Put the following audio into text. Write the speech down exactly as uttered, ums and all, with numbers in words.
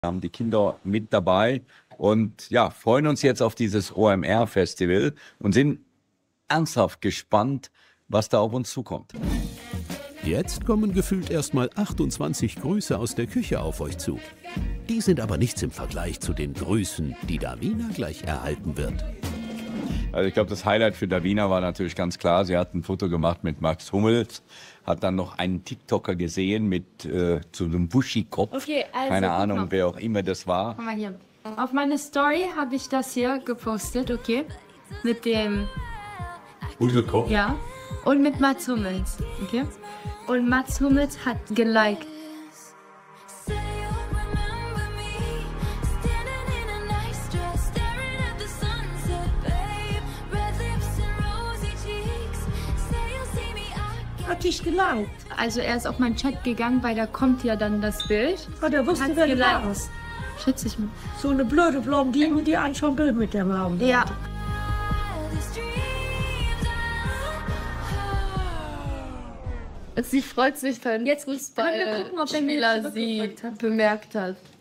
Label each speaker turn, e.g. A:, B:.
A: Wir haben die Kinder mit dabei und ja, freuen uns jetzt auf dieses O M R-Festival und sind ernsthaft gespannt, was da auf uns zukommt.
B: Jetzt kommen gefühlt erstmal achtundzwanzig Grüße aus der Küche auf euch zu. Die sind aber nichts im Vergleich zu den Grüßen, die Davina gleich erhalten wird.
A: Also ich glaube, das Highlight für Davina war natürlich ganz klar, sie hat ein Foto gemacht mit Max Hummels, hat dann noch einen TikToker gesehen mit äh, so einem Buschi-Kopf.
C: Okay, also,
A: keine Ahnung,
C: mal.
A: wer auch immer das war.
C: Guck mal hier. Auf meine Story habe ich das hier gepostet, okay? Mit dem...
A: Huselkopf?
C: Ja. Und mit Mats Hummels, okay? Und Mats Hummels hat geliked.
D: Hat dich gelangt.
C: Also er ist auf meinen Chat gegangen, weil da kommt ja dann das Bild.
D: Oh, der wusste,
C: Hat's
D: wer du
C: geliked.
D: warst.
C: Schätze ich mal.
D: So eine blöde Blondine, die einen schon Bild mit dem haben.
C: Ja. Sie freut sich dann, jetzt Fußball,
D: Können wir gucken, ob der mir
C: Spieler
D: jetzt
C: sieht, bemerkt hat.